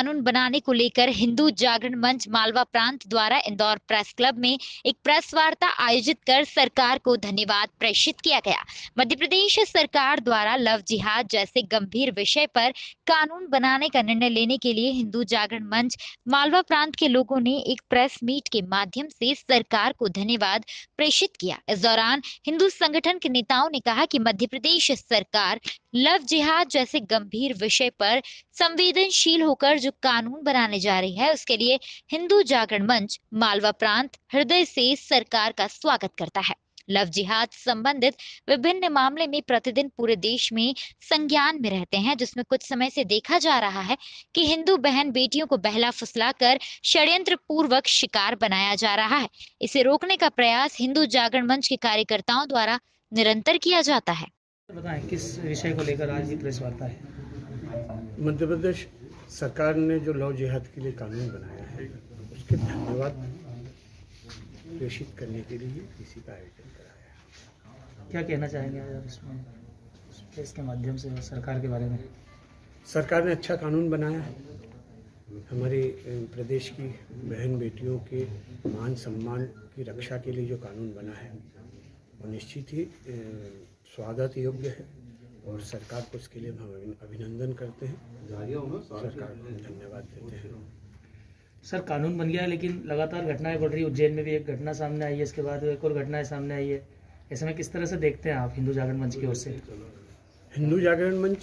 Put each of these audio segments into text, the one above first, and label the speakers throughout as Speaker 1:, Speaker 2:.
Speaker 1: कानून बनाने को लेकर हिंदू जागरण मंच मालवा प्रांत द्वारा इंदौर प्रेस क्लब में एक प्रेस वार्ता आयोजित कर सरकार को धन्यवाद प्रेषित किया गया। मध्य प्रदेश सरकार द्वारा लव जिहाद जैसे गंभीर विषय पर कानून बनाने का निर्णय लेने के लिए हिंदू जागरण मंच मालवा प्रांत के लोगों ने एक प्रेस मीट के माध्यम से सरकार को धन्यवाद प्रेषित किया। इस दौरान हिंदू संगठन के नेताओं ने कहा कि मध्य प्रदेश सरकार लव जिहाद जैसे गंभीर विषय पर संवेदनशील होकर जो कानून बनाने जा रही है, उसके लिए हिंदू जागरण मंच मालवा प्रांत हृदय से सरकार का स्वागत करता है। लव जिहाद संबंधित विभिन्न मामले में प्रतिदिन पूरे देश में संज्ञान में रहते हैं, जिसमें कुछ समय से देखा जा रहा है कि हिंदू बहन बेटियों को बहला फुसलाकर षड्यंत्र पूर्वक शिकार बनाया जा रहा है। इसे रोकने का प्रयास हिंदू जागरण मंच के कार्यकर्ताओं द्वारा निरंतर किया जाता है।
Speaker 2: बताएं किस विषय को लेकर आज ये प्रेस वार्ता है?
Speaker 3: मध्य प्रदेश सरकार ने जो लव जिहाद के लिए कानून बनाया है, उसके धन्यवाद प्रेषित करने के लिए इसी का आयोजन कराया है।
Speaker 2: क्या कहना चाहेंगे आप इसमें प्रेस के माध्यम से सरकार के बारे में?
Speaker 3: सरकार ने अच्छा कानून बनाया है। हमारे प्रदेश की बहन बेटियों के मान सम्मान की रक्षा के लिए जो कानून बना है वो निश्चित ही स्वागत योग्य है और सरकार को इसके लिए हम अभिनंदन करते हैं, सरकार को धन्यवाद देते हैं।
Speaker 2: सर, कानून बन गया है लेकिन लगातार घटनाएं बढ़ रही है। उज्जैन में भी एक घटना सामने आई है, इसके बाद एक और घटनाएं सामने आई है। ऐसे में किस तरह से देखते हैं आप हिंदू जागरण मंच की ओर से?
Speaker 3: हिंदू जागरण मंच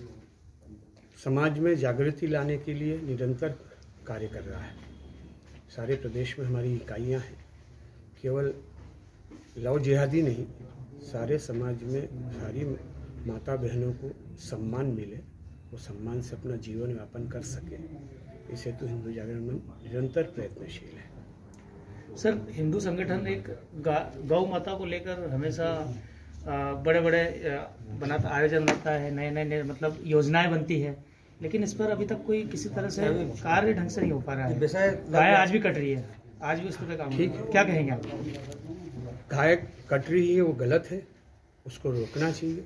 Speaker 3: समाज में जागृति लाने के लिए निरंतर कार्य कर रहा है। सारे प्रदेश में हमारी इकाइयाँ हैं। केवल लव जिहादी नहीं, सारे समाज में सारी माता बहनों को सम्मान मिले, वो सम्मान से अपना जीवन यापन कर सके, इसे तो हिंदू जागरण मंच निरंतर प्रयत्नशील है।
Speaker 2: सर, हिंदू संगठन एक गौ माता को लेकर हमेशा बड़े बड़े आयोजन रहता है, नए मतलब योजनाएं बनती है, लेकिन इस पर अभी तक कोई किसी तरह से कार्य ढंग से नहीं हो पा रहा है। गाय आज भी कट रही है, आज भी उस पर काम ठीक है। क्या कहेंगे आप?
Speaker 3: गाय कट रही है वो गलत है, उसको रोकना चाहिए।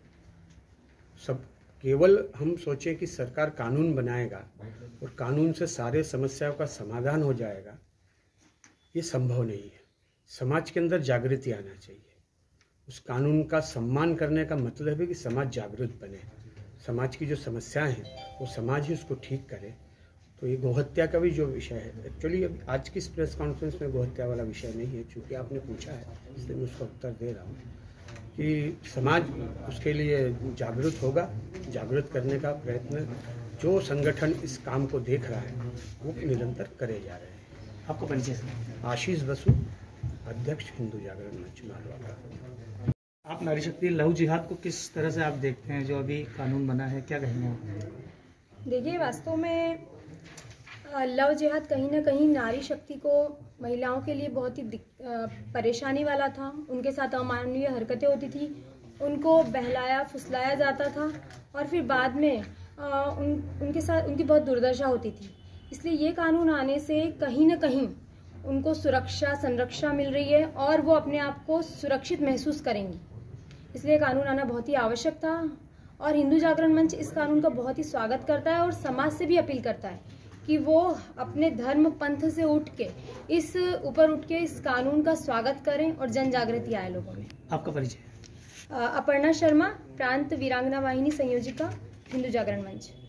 Speaker 3: सब केवल हम सोचें कि सरकार कानून बनाएगा और कानून से सारे समस्याओं का समाधान हो जाएगा, ये संभव नहीं है। समाज के अंदर जागृति आना चाहिए। उस कानून का सम्मान करने का मतलब है कि समाज जागृत बने, समाज की जो समस्याएं हैं वो समाज ही उसको ठीक करे। तो ये गोहत्या का भी जो विषय है, एक्चुअली आज की इस प्रेस कॉन्फ्रेंस में गोहत्या वाला विषय नहीं है, चूँकि आपने पूछा है इसलिए मैं उसका उत्तर दे रहा हूँ कि समाज उसके लिए जागृत होगा। जागृत करने का प्रयत्न जो संगठन इस काम को देख रहा है वो निरंतर करे जा रहे हैं।
Speaker 2: आपको परिचय?
Speaker 3: आशीष बसु, अध्यक्ष हिंदू जागरण मंच मालवा का।
Speaker 2: आप नारी शक्ति लव जिहाद को किस तरह से आप देखते हैं जो अभी कानून बना है, क्या कहेंगे आप?
Speaker 4: देखिए, वास्तव में लव जिहाद कहीं ना कहीं नारी शक्ति को, महिलाओं के लिए बहुत ही परेशानी वाला था। उनके साथ अमानवीय हरकतें होती थी, उनको बहलाया फुसलाया जाता था और फिर बाद में उनके साथ उनकी बहुत दुर्दशा होती थी। इसलिए ये कानून आने से कहीं ना कहीं उनको सुरक्षा संरक्षा मिल रही है और वो अपने आप को सुरक्षित महसूस करेंगी। इसलिए कानून आना बहुत ही आवश्यक था और हिंदू जागरण मंच इस कानून का बहुत ही स्वागत करता है और समाज से भी अपील करता है कि वो अपने धर्म पंथ से उठ के इस कानून का स्वागत करें और जन जागृति आए लोगों में।
Speaker 2: आपका परिचय?
Speaker 4: अपर्णा शर्मा, प्रांत वीरांगना वाहिनी संयोजिका, हिंदू जागरण मंच।